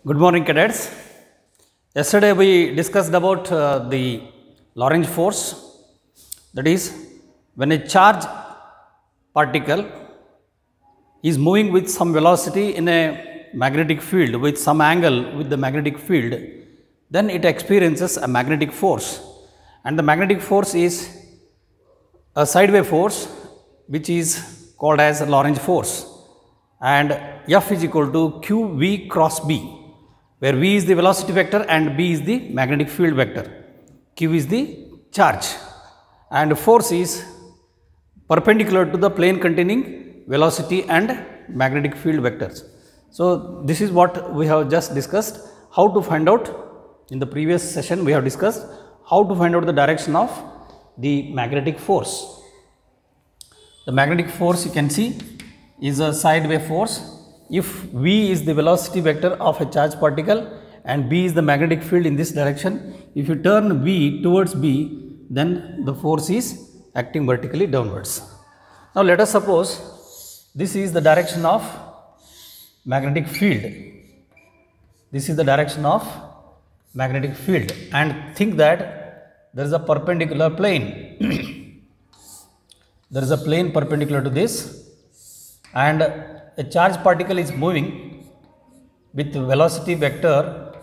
Good morning, cadets. Yesterday we discussed about the Lorentz force. That is, when a charge particle is moving with some velocity in a magnetic field with some angle with the magnetic field, then it experiences a magnetic force, and the magnetic force is a sideway force which is called as Lorentz force, and F is equal to qv cross b, where v is the velocity vector and b is the magnetic field vector, q is the charge, and force is perpendicular to the plane containing velocity and magnetic field vectors. So this is what we have just discussed, how to find out. In the previous session we have discussed how to find out the direction of the magnetic force. The magnetic force, you can see, is a sideway force. If v is the velocity vector of a charged particle and b is the magnetic field in this direction, if you turn v towards b, then the force is acting vertically downwards. Now let us suppose this is the direction of magnetic field. This is the direction of magnetic field, and think that there is a perpendicular plane. There is a plane perpendicular to this, and a charged particle is moving with velocity vector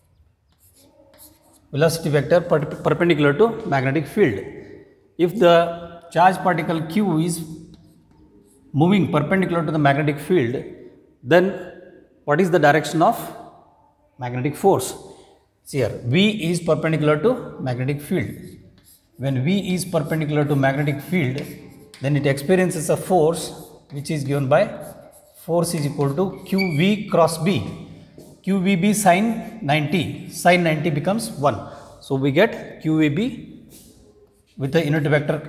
perpendicular to magnetic field. If the charged particle q is moving perpendicular to the magnetic field, then what is the direction of magnetic force? See here, v is perpendicular to magnetic field. When v is perpendicular to magnetic field, then it experiences a force which is given by force is equal to qv cross b. qvb sin 90, sin 90 becomes 1. So we get qvb with the unit vector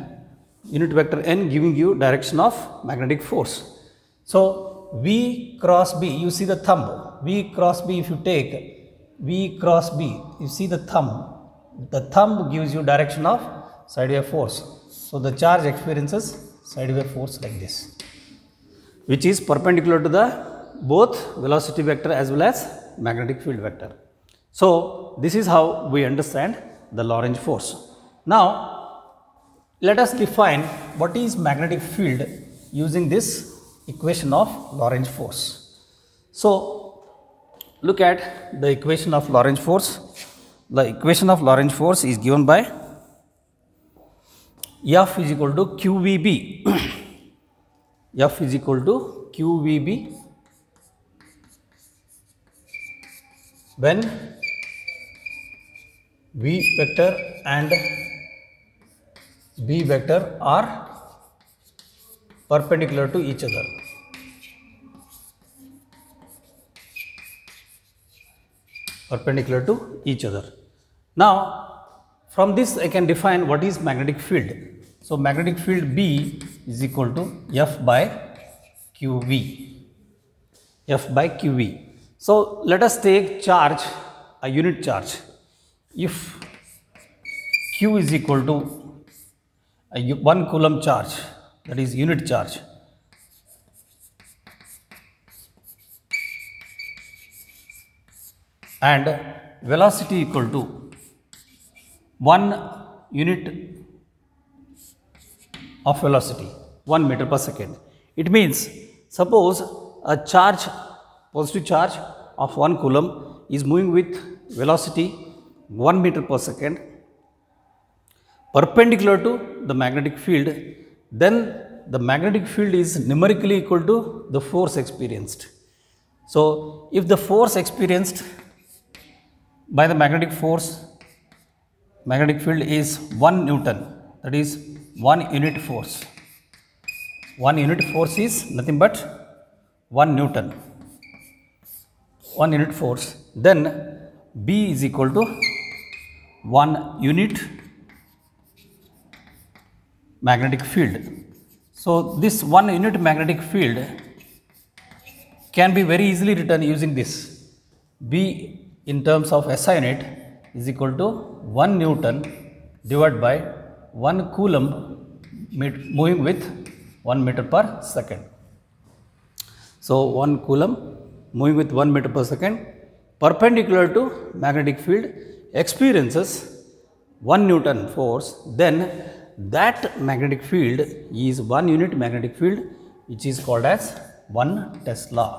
n giving you direction of magnetic force. So v cross b, you see the thumb, v cross b, if you take v cross b, you see the thumb gives you direction of sideway force. So the charge experiences sideway force like this, which is perpendicular to the both velocity vector as well as magnetic field vector. So this is how we understand the Lorentz force. Now let us define what is magnetic field using this equation of Lorentz force. So look at the equation of Lorentz force. The equation of Lorentz force is given by F is equal to qvb. F is equal to qvb when v vector and b vector are perpendicular to each other. Perpendicular to each other. Now from this I can define what is magnetic field. So magnetic field B is equal to F by QV. F by QV. So let us take charge, a unit charge. If Q is equal to a 1 coulomb charge, that is unit charge, and velocity equal to 1 unit of velocity, 1 meter per second. It means, suppose a charge, positive charge of 1 coulomb is moving with velocity 1 meter per second perpendicular to the magnetic field, then the magnetic field is numerically equal to the force experienced. So if the force experienced by the magnetic field is 1 Newton, that is 1 unit force. 1 unit force is nothing but 1 Newton. 1 unit force. Then B is equal to 1 unit magnetic field. So this 1 unit magnetic field can be very easily written using this. B in terms of SI unit is equal to 1 Newton divided by 1 coulomb moving with 1 meter per second. So 1 coulomb moving with 1 meter per second perpendicular to magnetic field experiences 1 Newton force, then that magnetic field is 1 unit magnetic field, which is called as 1 Tesla.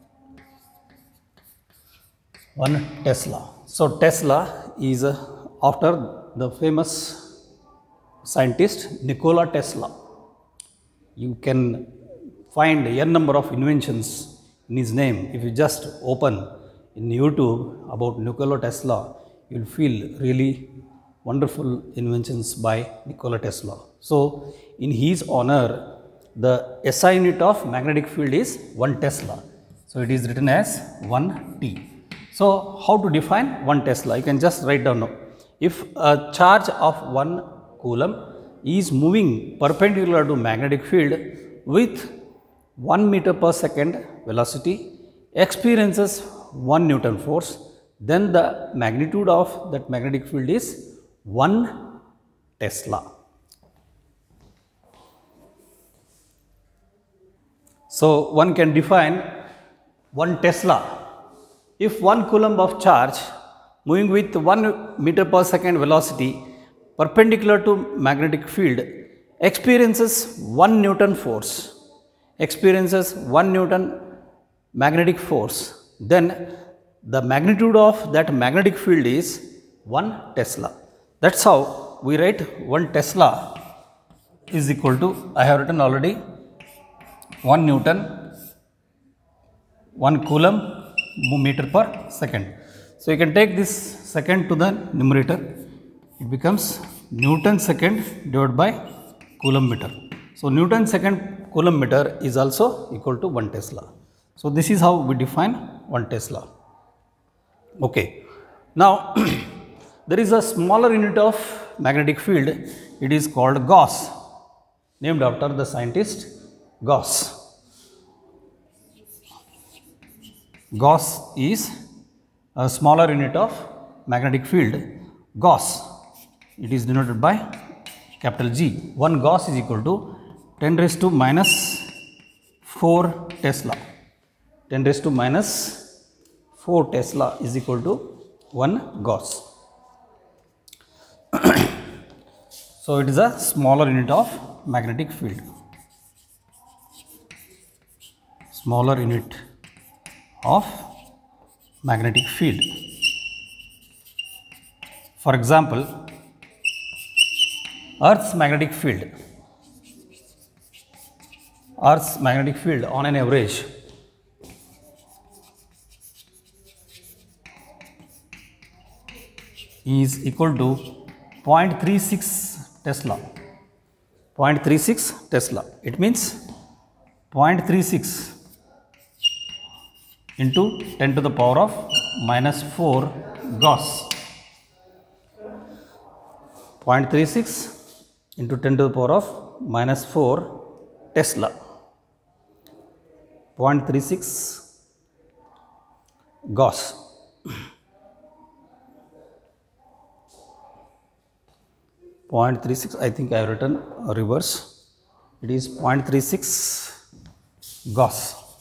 1 Tesla. So Tesla is after the famous scientist Nikola Tesla. You can find n number of inventions in his name. If you just open in YouTube about Nikola Tesla, you will feel really wonderful inventions by Nikola Tesla. So in his honor, the SI unit of magnetic field is 1 Tesla. So it is written as 1 T. So how to define 1 Tesla? You can just write down now. If a charge of 1 coulomb is moving perpendicular to magnetic field with 1 meter per second velocity, experiences 1 Newton force, then the magnitude of that magnetic field is 1 Tesla. So one can define 1 Tesla. If 1 coulomb of charge moving with 1 meter per second velocity perpendicular to magnetic field experiences 1 Newton force, experiences 1 Newton magnetic force, then the magnitude of that magnetic field is 1 Tesla. That's how we write 1 Tesla is equal to, I have written already, 1 Newton, 1 coulomb meter per second. So you can take this second to the numerator. It becomes Newton second divided by coulomb meter. So Newton second coulomb meter is also equal to 1 Tesla. So this is how we define 1 Tesla. Okay. Now there is a smaller unit of magnetic field. It is called Gauss, named after the scientist Gauss. Gauss is a smaller unit of magnetic field. Gauss, it is denoted by capital G. 1 Gauss is equal to 10 raised to minus 4 Tesla. 10 raised to minus 4 Tesla is equal to 1 Gauss. So it is a smaller unit of magnetic field. Smaller unit of magnetic field. For example, Earth's magnetic field. Earth's magnetic field on an average is equal to 0.36 Tesla. 0.36 Tesla. It means 0.36 into 10 to the power of minus 4 Gauss. 0.36 into 10 to the power of minus 4 Tesla. 0.36 Gauss. 0.36, I think I have written reverse. It is 0.36 Gauss.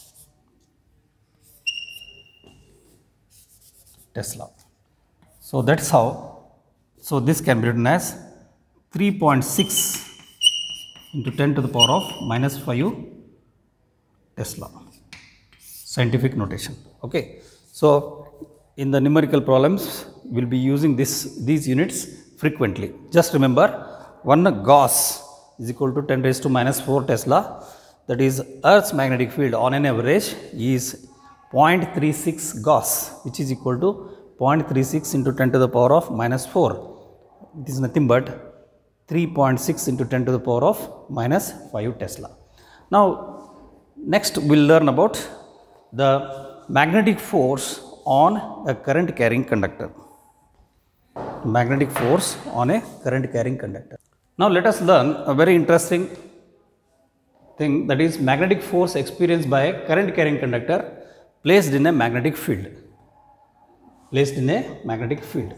Tesla. So that's how. So this can be written as 3.6 into 10 to the power of minus 5 Tesla. Scientific notation. Okay. So in the numerical problems, we'll be using these units frequently. Just remember, 1 Gauss is equal to 10 raised to minus 4 Tesla. That is, Earth's magnetic field on an average is 0.36 Gauss, which is equal to 0.36 into 10 to the power of minus 4. It is nothing but 3.6 into 10 to the power of minus 5 Tesla. Now, next we will learn about the magnetic force on a current carrying conductor. Magnetic force on a current carrying conductor. Now, let us learn a very interesting thing, that is magnetic force experienced by a current carrying conductor placed in a magnetic field. Placed in a magnetic field.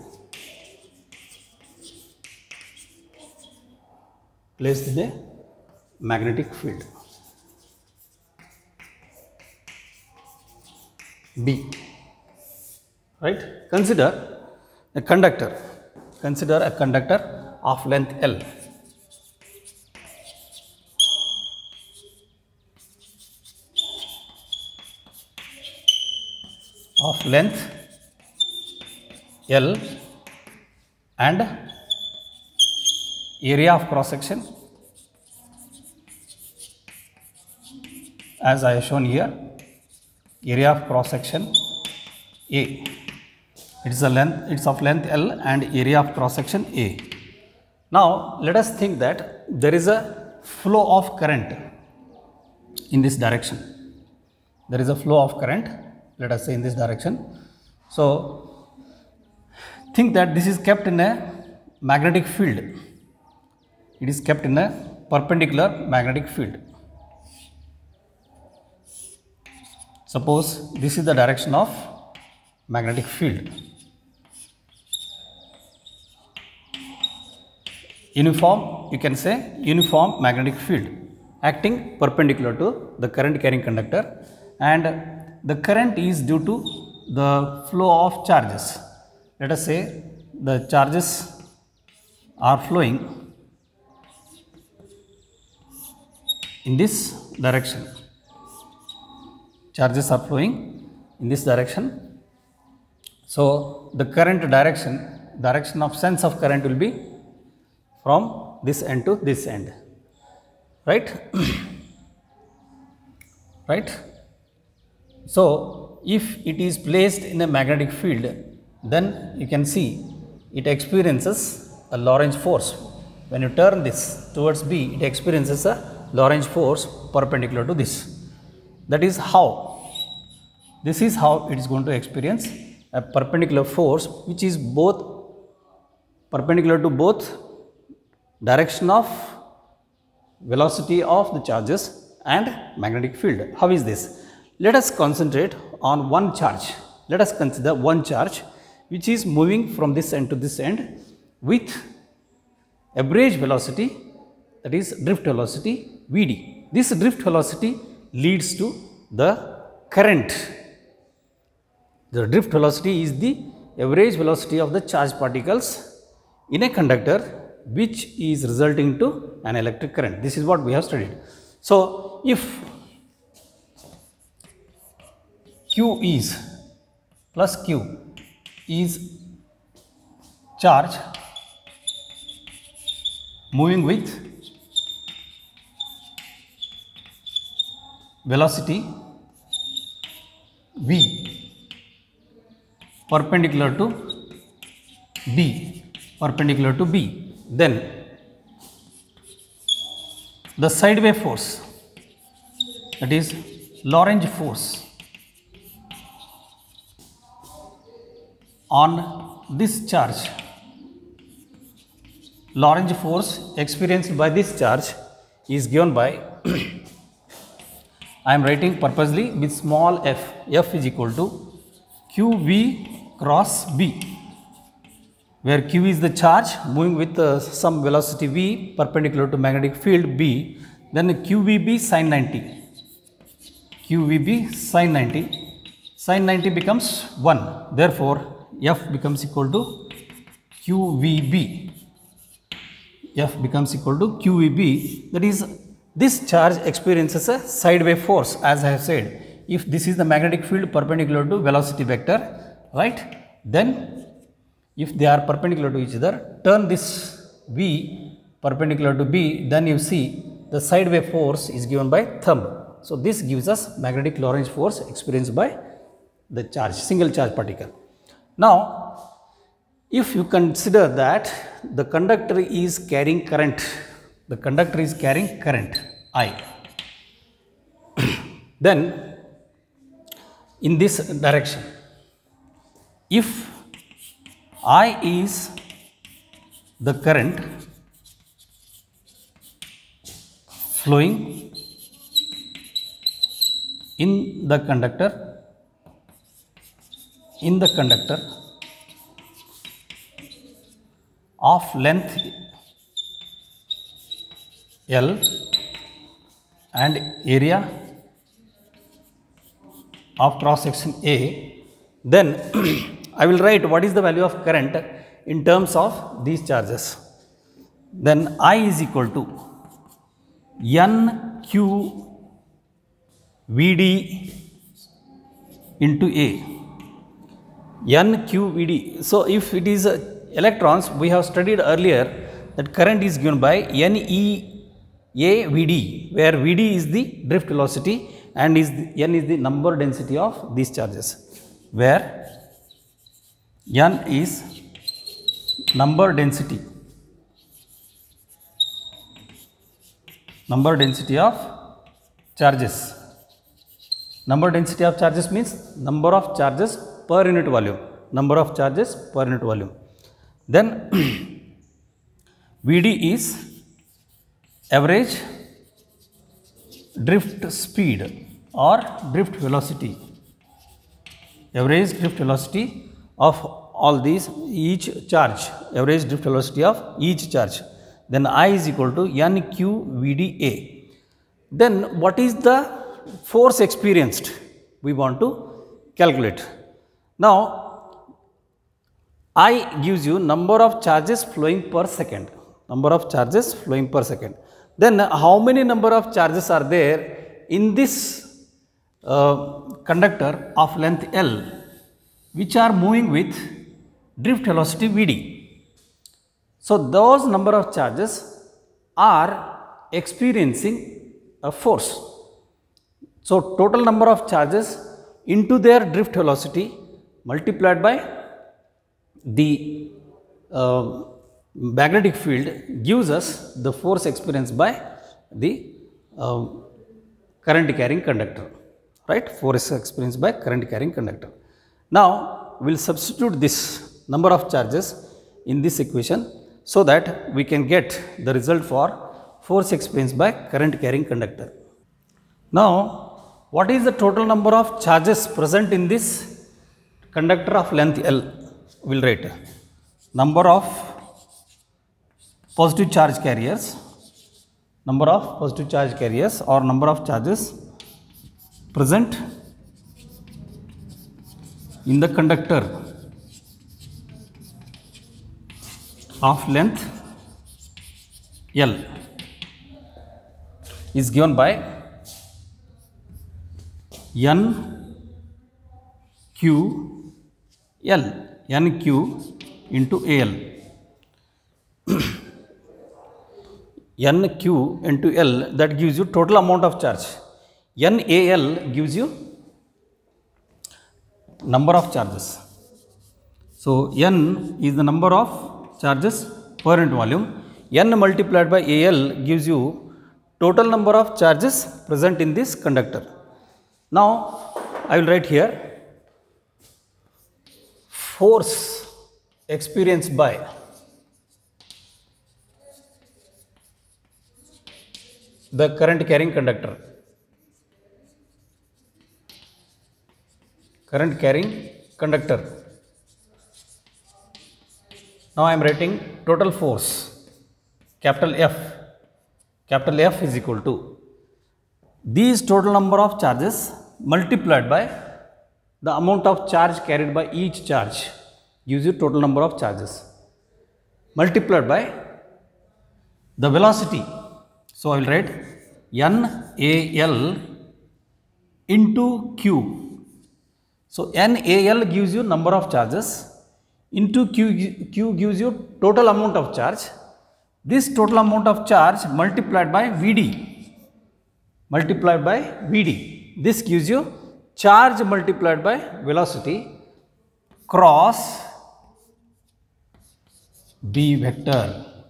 Placed in a magnetic field. B. right? Consider a conductor. Consider a conductor of length L. Of length L and area of cross section as I have shown here, area of cross section A. It's of length L and area of cross section A. Now let us think that there is a flow of current in this direction. There is a flow of current, let us say in this direction. So think that this is kept in a magnetic field. It is kept in a perpendicular magnetic field. Suppose this is the direction of magnetic field. Uniform, you can say uniform magnetic field acting perpendicular to the current carrying conductor, and the current is due to the flow of charges. Let us say the charges are flowing in this direction. Charges are flowing in this direction. So the current direction of sense of current will be from this end to this end, right? Right? So if it is placed in a magnetic field, then you can see it experiences a Lorentz force. When you turn this towards B, it experiences a Lorentz force perpendicular to this. That is how, this is how it is going to experience a perpendicular force which is both perpendicular to both direction of velocity of the charges and magnetic field. How is this? Let us concentrate on one charge. Let us consider one charge which is moving from this end to this end with average velocity, that is drift velocity Vd. This drift velocity leads to the current. The drift velocity is the average velocity of the charged particles in a conductor which is resulting to an electric current. This is what we have studied. So if Q is plus Q is charge moving with velocity V perpendicular to B, then the sideway force, that is Lorentz force on this charge, Lorentz force experienced by this charge is given by I am writing purposely with small f. F is equal to QV cross B, where Q is the charge moving with some velocity V perpendicular to magnetic field B, then QVB sin 90. QVB sin 90. Sin 90 becomes 1. Therefore, F becomes equal to QVB. F becomes equal to QVB. That is, this charge experiences a sideway force, as I have said. If this is the magnetic field perpendicular to velocity vector, right? Then if they are perpendicular to each other, turn this V perpendicular to B, then you see the sideway force is given by thumb. So this gives us magnetic Lorentz force experienced by the charge, single charge particle. Now, if you consider that the conductor is carrying current, I, then in this direction, if I is the current flowing in the conductor of length L and area of cross section A, then I will write what is the value of current in terms of these charges. Then I is equal to NQ VD into A. NQVD. So if it is electrons, we have studied earlier that current is given by NEAVD, where VD is the drift velocity and N is the number density of these charges, where N is number density of charges. Number density of charges means number of charges per unit volume. Number of charges per unit volume. Then VD is average drift speed or drift velocity. Average drift velocity of all these, each charge. Average drift velocity of each charge. Then I is equal to NQVDA. Then what is the force experienced? We want to calculate. Now, I gives you number of charges flowing per second. Number of charges flowing per second. Then how many number of charges are there in this conductor of length L, which are moving with drift velocity Vd? So those number of charges are experiencing a force. So total number of charges into their drift velocity multiplied by the magnetic field gives us the force experienced by the current carrying conductor, right? Force experienced by current carrying conductor. Now we will substitute this number of charges in this equation so that we can get the result for force experienced by current carrying conductor. Now, what is the total number of charges present in this conductor of length L? We will write number of positive charge carriers, number of positive charge carriers or number of charges present in the conductor of length L is given by NQ into AL. NQ into L, that gives you total amount of charge. NAL gives you number of charges. So N is the number of charges per unit volume. N multiplied by AL gives you total number of charges present in this conductor. Now I will write here force experienced by the current carrying conductor. Current carrying conductor. Now I am writing total force, capital F. Capital F is equal to these total number of charges multiplied by the amount of charge carried by each charge gives you total number of charges multiplied by the velocity. So I will write NAL into Q. So NAL gives you number of charges into Q gives you total amount of charge. This total amount of charge multiplied by VD. This gives you charge multiplied by velocity cross B vector.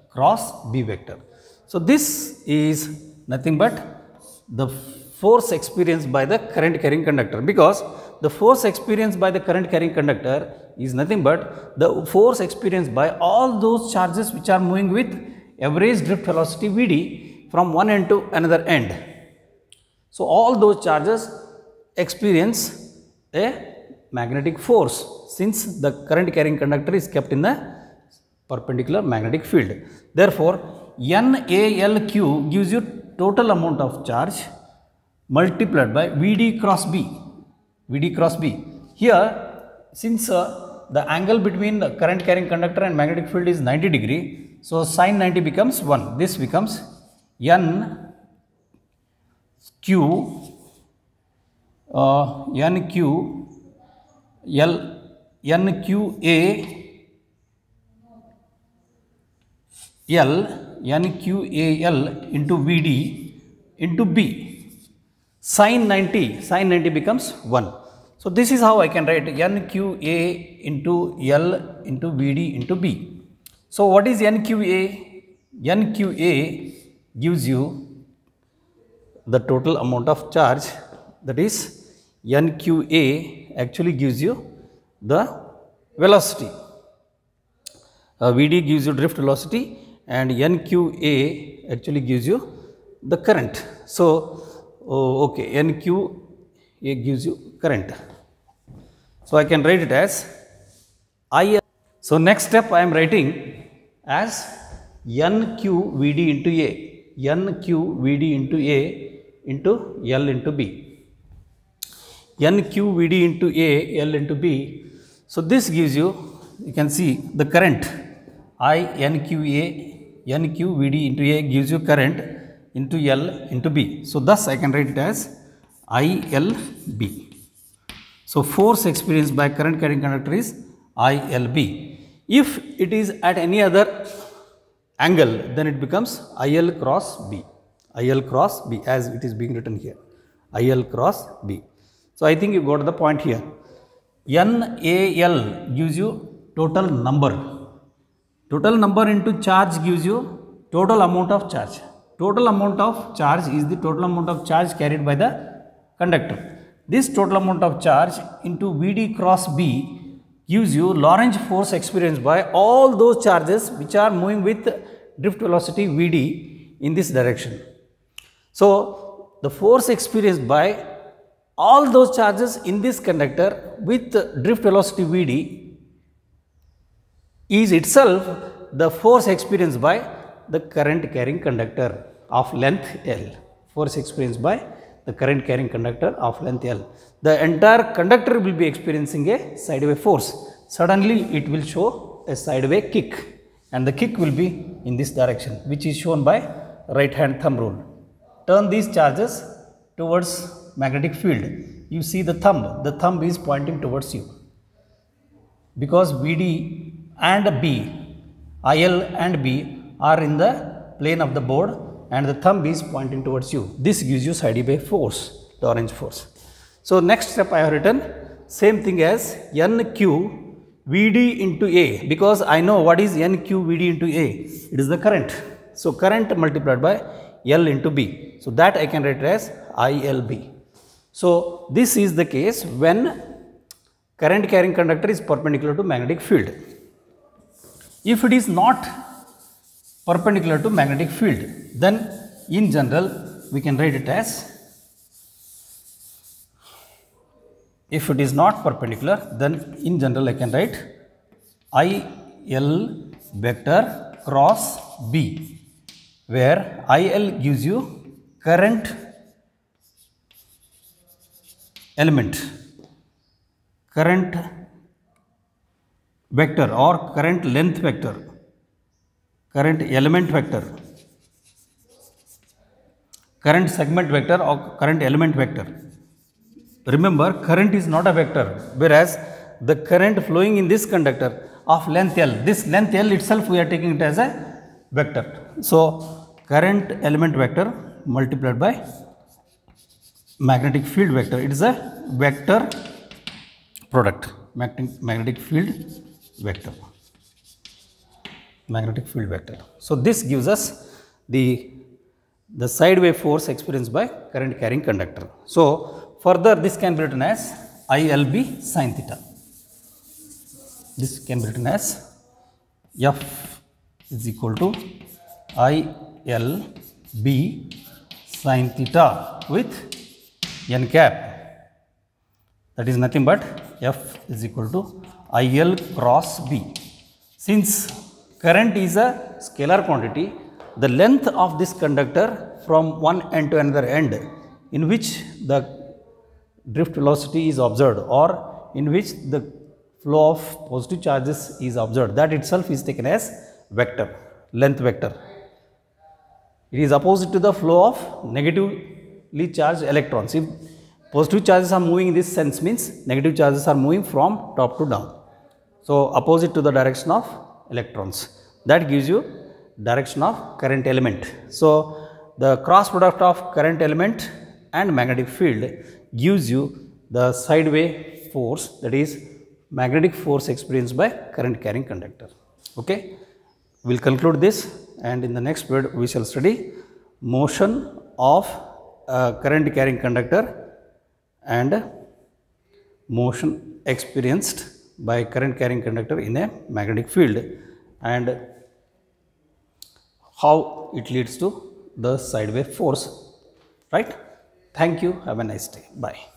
So this is nothing but the force experienced by the current carrying conductor, because the force experienced by the current carrying conductor is nothing but the force experienced by all those charges which are moving with average drift velocity Vd from one end to another end. So all those charges experience a magnetic force since the current carrying conductor is kept in the perpendicular magnetic field. Therefore, NALQ gives you total amount of charge multiplied by VD cross B. Here, since the angle between the current carrying conductor and magnetic field is 90 degree. So sin 90 becomes 1. This becomes N Q NQA NQAL into VD into B. Sin 90 becomes 1. So this is how I can write NQA into L into VD into B. So what is NQA? NQA gives you the total amount of charge, that is NQA actually gives you the velocity. VD gives you drift velocity and NQA actually gives you the current. So okay, NQA gives you current. So I can write it as I. So next step I am writing as NQVD into A, NQVD into A into L into B, NQVD into A, L into B. So this gives you can see the current NQVD into A gives you current into L into B. So thus I can write it as ILB. So force experienced by current carrying conductor is ILB. If it is at any other angle, then it becomes IL cross B. IL cross B, as it is being written here. IL cross B. So I think you got the point here. NAL gives you total number. Total number into charge gives you total amount of charge. Total amount of charge is the total amount of charge carried by the conductor. This total amount of charge into VD cross B gives you Lorentz force experienced by all those charges which are moving with drift velocity VD in this direction. So the force experienced by all those charges in this conductor with drift velocity VD is itself the force experienced by the current carrying conductor of length L. Force experienced by the current carrying conductor of length L. The entire conductor will be experiencing a sideway force. Suddenly it will show a sideway kick, and the kick will be in this direction, which is shown by right hand thumb rule. Turn these charges towards magnetic field. You see the thumb is pointing towards you, because VD and B, IL and B are in the plane of the board and the thumb is pointing towards you. This gives you sideway force, Lorentz force. So next step I have written same thing as NQ VD into A, because I know what is NQ VD into A. It is the current. So current multiplied by L into B. So that I can write as ILB. So this is the case when current carrying conductor is perpendicular to magnetic field. If it is not perpendicular to magnetic field, then in general we can write it as, if it is not perpendicular, then in general I can write IL vector cross B, where IL gives you current element, current vector or current length vector, current element vector, current segment vector or current element vector. Remember, current is not a vector, whereas the current flowing in this conductor of length L, this length L itself we are taking it as a vector. So current element vector multiplied by magnetic field vector, it is a vector product, magnetic field vector, magnetic field vector. So this gives us the sideway force experienced by current carrying conductor. So further this can be written as ILB sin theta. This can be written as F is equal to ILB sin theta with n cap. That is nothing but F is equal to IL cross B. Since current is a scalar quantity, the length of this conductor from one end to another end in which the drift velocity is observed or in which the flow of positive charges is observed, that itself is taken as vector, length vector. It is opposite to the flow of negatively charged electrons. If positive charges are moving in this sense, means negative charges are moving from top to down. So opposite to the direction of electrons. That gives you direction of current element. So the cross product of current element and magnetic field gives you the sideway force, that is magnetic force experienced by current carrying conductor. Okay, we will conclude this, and in the next period we shall study motion of current carrying conductor and motion experienced by current carrying conductor in a magnetic field, and how it leads to the sideway force, right? Thank you. Have a nice day. Bye.